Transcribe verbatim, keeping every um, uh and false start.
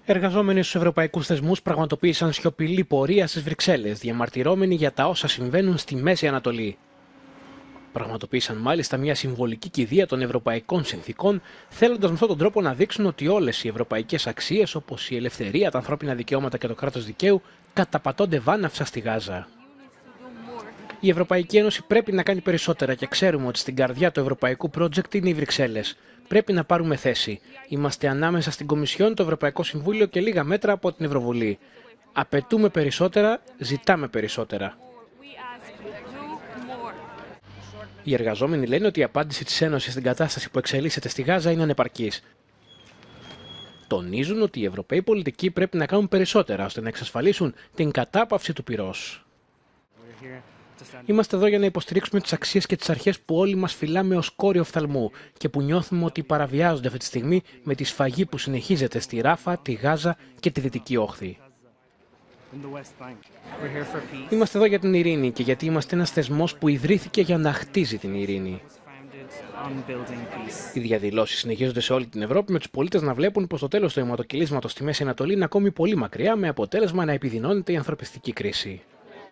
Εργαζόμενοι στους ευρωπαϊκούς θεσμούς πραγματοποίησαν σιωπηλή πορεία στις Βρυξέλλες, διαμαρτυρώμενοι για τα όσα συμβαίνουν στη Μέση Ανατολή. Πραγματοποίησαν μάλιστα μια συμβολική κηδεία των ευρωπαϊκών συνθήκων, θέλοντας με αυτόν τον τρόπο να δείξουν ότι όλες οι ευρωπαϊκές αξίες, όπως η ελευθερία, τα ανθρώπινα δικαιώματα και το κράτος δικαίου, καταπατώνται βάναυσα στη Γάζα. Η Ευρωπαϊκή Ένωση πρέπει να κάνει περισσότερα και ξέρουμε ότι στην καρδιά του ευρωπαϊκού project είναι οι Βρυξέλλες. Πρέπει να πάρουμε θέση. Είμαστε ανάμεσα στην Κομισιόν, το Ευρωπαϊκό Συμβούλιο και λίγα μέτρα από την Ευρωβουλή. Απαιτούμε περισσότερα, ζητάμε περισσότερα. Οι εργαζόμενοι λένε ότι η απάντηση της Ένωσης στην κατάσταση που εξελίσσεται στη Γάζα είναι ανεπαρκής. Τονίζουν ότι οι Ευρωπαίοι πολιτικοί πρέπει να κάνουν περισσότερα ώστε να εξασφαλίσουν την κατάπαυση του πυρός. Είμαστε εδώ για να υποστηρίξουμε τις αξίες και τις αρχές που όλοι μας φυλάμε ως κόριο οφθαλμού και που νιώθουμε ότι παραβιάζονται αυτή τη στιγμή με τη σφαγή που συνεχίζεται στη Ράφα, τη Γάζα και τη Δυτική Όχθη. Είμαστε εδώ για την ειρήνη και γιατί είμαστε ένας θεσμός που ιδρύθηκε για να χτίζει την ειρήνη. Οι διαδηλώσεις συνεχίζονται σε όλη την Ευρώπη, με τους πολίτες να βλέπουν πως το τέλος του αιματοκυλίσματος στη Μέση Ανατολή είναι ακόμη πολύ μακριά, με αποτέλεσμα να επιδεινώνεται η ανθρωπιστική κρίση.